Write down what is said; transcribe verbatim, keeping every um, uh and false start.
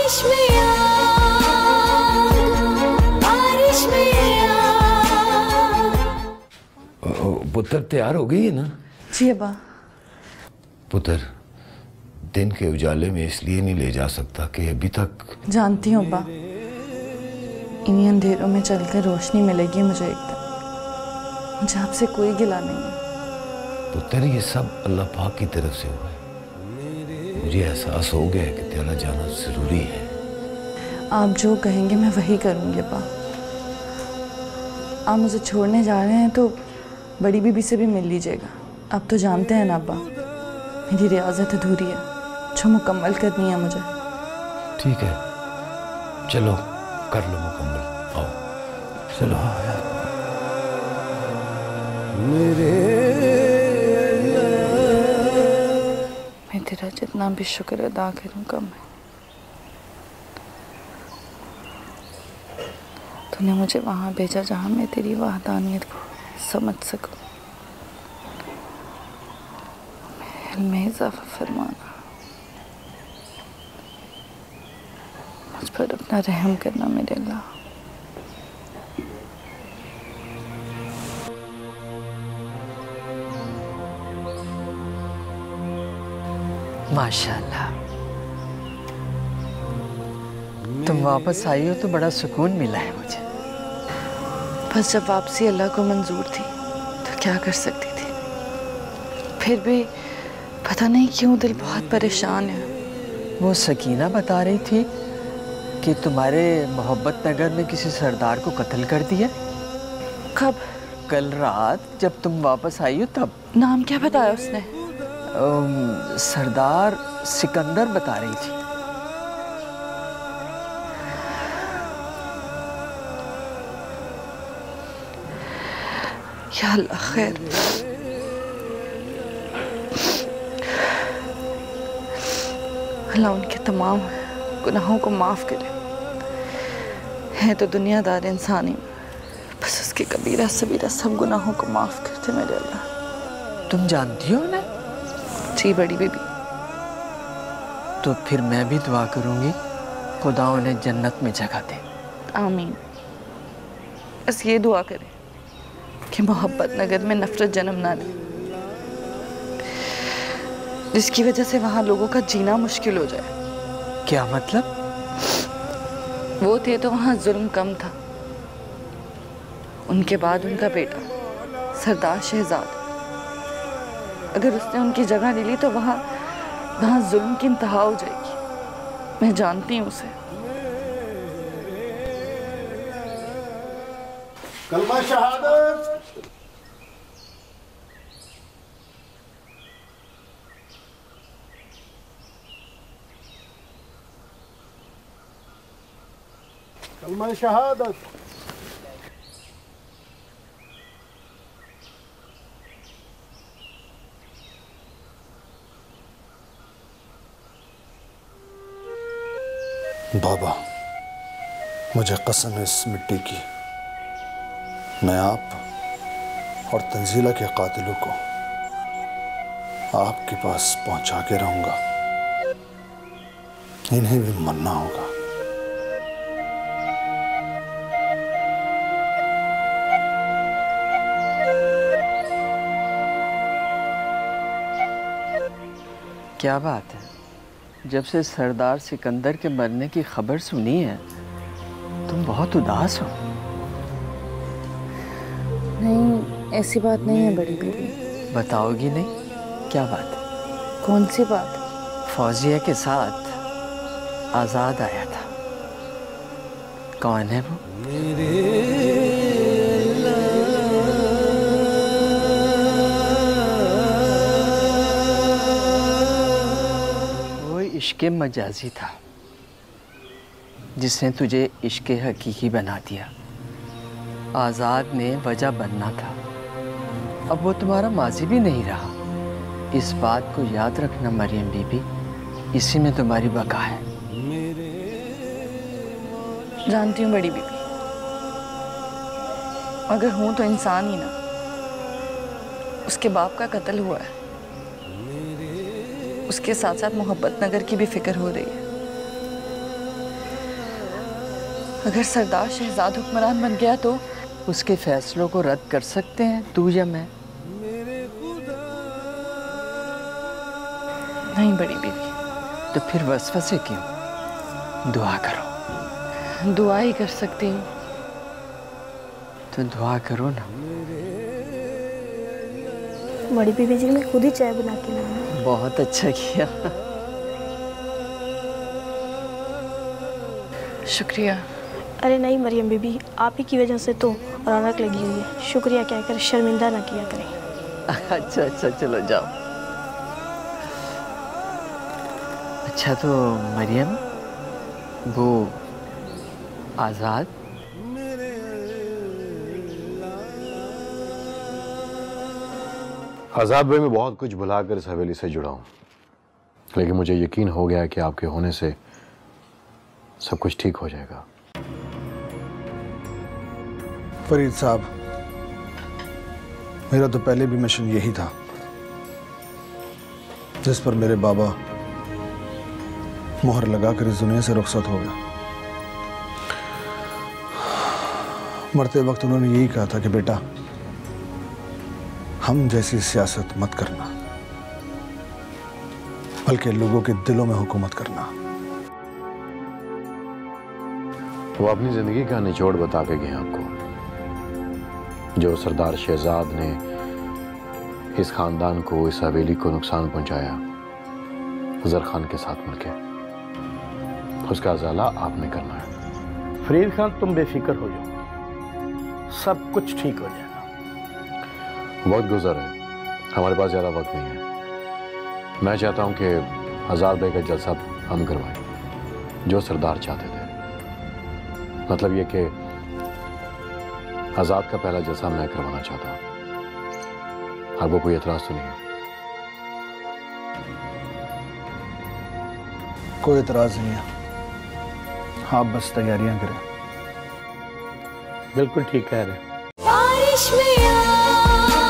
बारिश में आग, बारिश में आग। पुत्र तैयार हो गई है ना? जी अब्बा। पुत्र, दिन के उजाले में इसलिए नहीं ले जा सकता कि अभी तक। जानती हूँ अब्बा, इन्हीं अंधेरों में चलकर रोशनी मिलेगी मुझे एक दिन। मुझे आपसे कोई गिला नहीं है पुत्र, ये सब अल्लाह पाक की तरफ से हुआ है। मुझे एहसास हो गया कि तेरा जाना जरूरी है। आप जो कहेंगे मैं वही करूँगी अब्बा। आप मुझे छोड़ने जा रहे हैं तो बड़ी बीबी से भी मिल लीजिएगा। आप तो जानते हैं ना अब्बा, मेरी रियाजत अधूरी है जो मुकम्मल करनी है मुझे। ठीक है, चलो कर लो मुकम्मल। आओ चलो। मेरे मैं तेरा जितना भी शुक्र अदा करूँ कम है। तूने मुझे वहाँ भेजा जहाँ मैं तेरी वहदानियत को समझ सकूँ। में इजाफा फरमाना, मुझ पर अपना रहम करना मेरे अल्लाह। माशाल्लाह, तुम वापस आई हो तो बड़ा सुकून मिला है मुझे। बस जब वापसी अल्लाह को मंजूर थी तो क्या कर सकती थी। फिर भी पता नहीं क्यों दिल बहुत परेशान है। वो सकीना बता रही थी कि तुम्हारे मोहब्बत नगर में किसी सरदार को कत्ल कर दिया। कब? कल रात जब तुम वापस आई हो तब। नाम क्या बताया उसने? um, सरदार सिकंदर बता रही थी। या अल्लाह खैर। अल्लाह उनके तमाम गुनाहों को माफ़ करे। है तो दुनियादार इंसान ही, बस उसके कबीरा सबीरा सब गुनाहों को माफ़ करते मेरे अल्लाह। तुम जानती हो ना? जी बड़ी बीबी। तो फिर मैं भी दुआ करूंगी खुदा उन्हें जन्नत में जगह दे। आमीन। बस ये दुआ करे कि मोहब्बत नगर में नफरत जन्म ना ले, जिसकी वजह से वहाँ लोगों का जीना मुश्किल हो जाए। क्या मतलब? वो थे तो वहाँ जुल्म कम था। उनके बाद उनका बेटा सरदार शहजाद, अगर उसने उनकी जगह ले ली तो वहाँ वहाँ जुल्म की इंतहा हो जाएगी। मैं जानती हूँ उसे। कलमा शहादत। कलमा शहादत। बाबा, मुझे कसम है इस मिट्टी की, मैं आप और तंजीला के कातिलों को आपके पास पहुंचा के रहूंगा। इन्हें भी मरना होगा। क्या बात है, जब से सरदार सिकंदर के मरने की खबर सुनी है तुम बहुत उदास हो। नहीं, ऐसी बात नहीं है बड़ी बीबी। बताओगी नहीं? क्या बात? कौन सी बात? फौजिया के साथ आजाद आया था। कौन है वो? वो इश्क़े मजाजी था जिसने तुझे इश्क़े हकीकी बना दिया। आज़ाद ने वजह बनना था, अब वो तुम्हारा माजी भी नहीं रहा। इस बात को याद रखना मरियम बीबी, इसी में तुम्हारी बका है। जानती हूँ बड़ी बीबी, अगर हूँ तो इंसान ही ना। उसके बाप का कत्ल हुआ है, उसके साथ साथ मोहब्बत नगर की भी फिक्र हो रही है। अगर सरदार शहजाद हुक्मरान बन गया तो उसके फैसलों को रद्द कर सकते हैं तू या मैं? नहीं बड़ी बीवी। तो फिर वसवसे क्यों? दुआ करो। दुआ ही कर सकती हूँ। तो दुआ करो ना। बड़ी बीबी जी ने खुद ही चाय बना के लाई। बहुत अच्छा किया। शुक्रिया। अरे नहीं मरियम बीबी, आप ही की वजह से तो रौनक लगी हुई है। शुक्रिया क्या कर, शर्मिंदा ना किया करें। अच्छा अच्छा चलो जाओ। अच्छा तो मरियम, वो आज़ाद आज़ाद भाई, मैं बहुत कुछ भुलाकर इस हवेली से जुड़ा हूँ, लेकिन मुझे यकीन हो गया कि आपके होने से सब कुछ ठीक हो जाएगा। फरीद साहब, मेरा तो पहले भी मिशन यही था जिस पर मेरे बाबा मोहर लगाकर इस दुनिया से रुखसत हो गया। मरते वक्त उन्होंने यही कहा था कि बेटा, हम जैसी सियासत मत करना, बल्कि लोगों के दिलों में हुकूमत करना। वो अपनी जिंदगी का निचोड़ बता के गए आपको, जो सरदार शहजाद ने इस खानदान को, इस हवेली को नुकसान पहुंचाया अजहर खान के साथ मिलकर, उसका अजाला आपने करना है। फरीद खान, तुम बेफिक्र हो जाओ, सब कुछ ठीक हो जाएगा। बहुत गुजर है, हमारे पास ज्यादा वक्त नहीं है। मैं चाहता हूं कि आज़ाद भाई का जलसा हम करवाएं, जो सरदार चाहते थे। मतलब ये कि आज़ाद का पहला जलसा मैं करवाना चाहता हूं। आपको कोई एतराज तो नहीं है? कोई एतराज नहीं है, आप बस तैयारियां करें। बिल्कुल ठीक कह रहे हैं। बारिश में आ